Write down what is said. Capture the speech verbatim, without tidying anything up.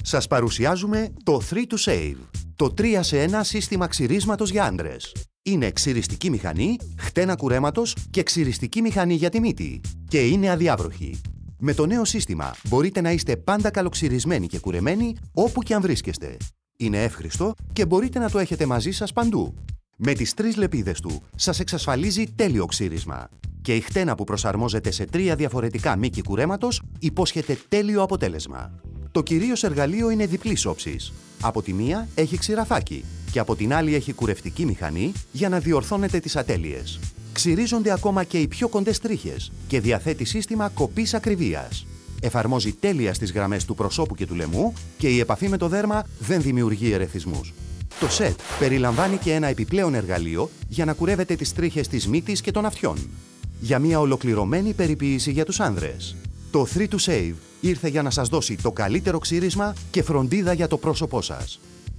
Σας παρουσιάζουμε το θρι to Save, το τρία σε ένα σύστημα ξυρίσματος για άντρες. Είναι ξυριστική μηχανή, χτένα κουρέματος και ξυριστική μηχανή για τη μύτη. Και είναι αδιάβροχη. Με το νέο σύστημα μπορείτε να είστε πάντα καλοξυρισμένοι και κουρεμένοι όπου και αν βρίσκεστε. Είναι εύχριστο και μπορείτε να το έχετε μαζί σας παντού. Με τις τρεις λεπίδες του σας εξασφαλίζει τέλειο ξύρισμα. Και η χτένα που προσαρμόζεται σε τρία διαφορετικά μήκη κουρέματος υπόσχεται τέλειο αποτέλεσμα. Το κυρίως εργαλείο είναι διπλής όψης. Από τη μία έχει ξηραφάκι και από την άλλη έχει κουρευτική μηχανή για να διορθώνετε τις ατέλειες. Ξυρίζονται ακόμα και οι πιο κοντές τρίχες και διαθέτει σύστημα κοπής ακριβίας. Εφαρμόζει τέλεια στις γραμμές του προσώπου και του λαιμού και η επαφή με το δέρμα δεν δημιουργεί ερεθισμούς. Το σετ περιλαμβάνει και ένα επιπλέον εργαλείο για να κουρεύετε τις τρίχες της μύτης και των αυτιών. Για μια ολοκληρωμένη περιποίηση για τους άνδρες. Το θρι to Save ήρθε για να σας δώσει το καλύτερο ξύρισμα και φροντίδα για το πρόσωπό σας.